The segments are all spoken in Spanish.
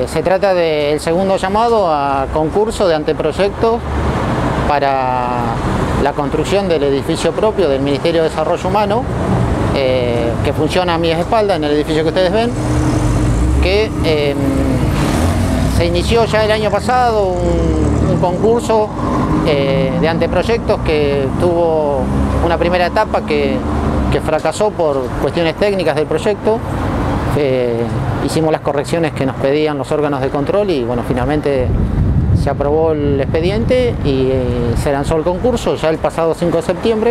Se trata del segundo llamado a concurso de anteproyectos para la construcción del edificio propio del Ministerio de Desarrollo Humano, que funciona a mis espaldas en el edificio que ustedes ven, que se inició ya el año pasado un concurso de anteproyectos que tuvo una primera etapa que fracasó por cuestiones técnicas del proyecto. Hicimos las correcciones que nos pedían los órganos de control y bueno, finalmente se aprobó el expediente y se lanzó el concurso ya el pasado 5 de septiembre.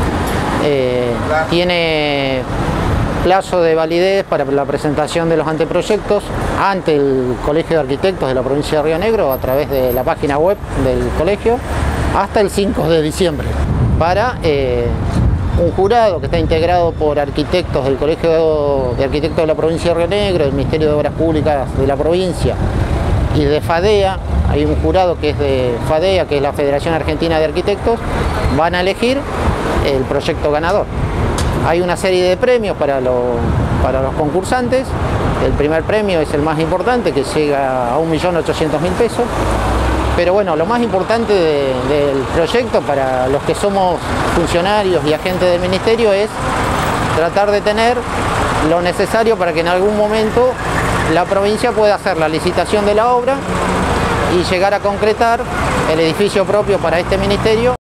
Tiene plazo de validez para la presentación de los anteproyectos ante el Colegio de Arquitectos de la provincia de Río Negro a través de la página web del colegio hasta el 5 de diciembre para un jurado que está integrado por arquitectos del Colegio de Arquitectos de la provincia de Río Negro, del Ministerio de Obras Públicas de la provincia y de FADEA. Hay un jurado que es de FADEA, que es la Federación Argentina de Arquitectos. Van a elegir el proyecto ganador. Hay una serie de premios para los concursantes. El primer premio es el más importante, que llega a 1.800.000 pesos. Pero bueno, lo más importante del proyecto para los que somos funcionarios y agentes del ministerio es tratar de tener lo necesario para que en algún momento la provincia pueda hacer la licitación de la obra y llegar a concretar el edificio propio para este ministerio.